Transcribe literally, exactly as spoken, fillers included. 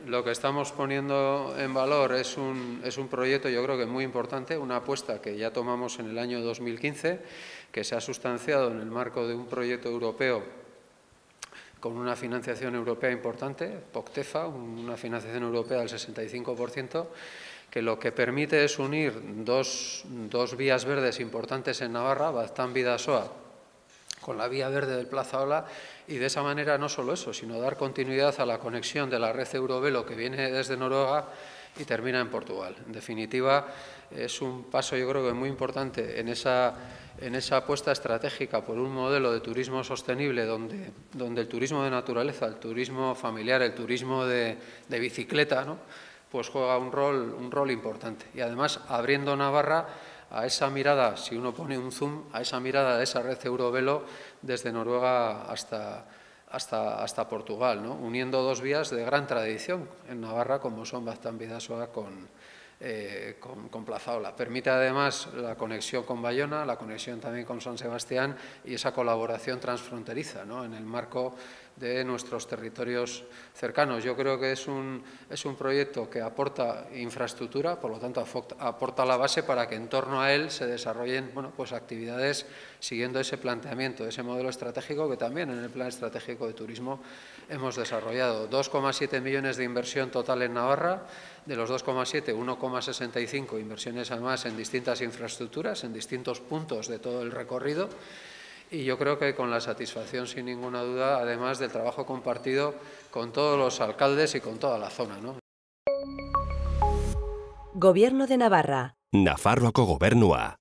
lo que estamos poniendo en valor es un, es un proyecto, yo creo que muy importante, una apuesta que ya tomamos en el año dos mil quince, que se ha sustanciado en el marco de un proyecto europeo con una financiación europea importante, POCTEFA, una financiación europea del sesenta y cinco por ciento, que lo que permite es unir dos, dos vías verdes importantes en Navarra, Baztán-Bidasoa, con la vía verde del Plaza Ola, y de esa manera no solo eso, sino dar continuidad a la conexión de la red Eurovelo que viene desde Noruega y termina en Portugal. En definitiva, es un paso yo creo que muy importante en esa, en esa apuesta estratégica por un modelo de turismo sostenible donde, donde el turismo de naturaleza, el turismo familiar, el turismo de, de bicicleta, ¿no?, pues juega un rol, un rol importante. Y además abriendo Navarra a esa mirada, si uno pone un zoom, a esa mirada de esa red Eurovelo desde Noruega hasta, hasta, hasta Portugal, ¿no?, uniendo dos vías de gran tradición en Navarra como son Baztán-Bidasoa con, eh, con, con Plaza Ola. Permite además la conexión con Bayona, la conexión también con San Sebastián y esa colaboración transfronteriza, ¿no?, en el marco de nuestros territorios cercanos. Yo creo que es un, es un proyecto que aporta infraestructura, por lo tanto aporta la base para que en torno a él se desarrollen, bueno, pues actividades siguiendo ese planteamiento, ese modelo estratégico que también en el Plan Estratégico de Turismo hemos desarrollado. dos coma siete millones de inversión total en Navarra, de los dos coma siete, uno coma sesenta y cinco inversiones además en distintas infraestructuras, en distintos puntos de todo el recorrido. Y yo creo que con la satisfacción, sin ninguna duda, además del trabajo compartido con todos los alcaldes y con toda la zona, ¿no? Gobierno de Navarra. Nafarroako gobernua.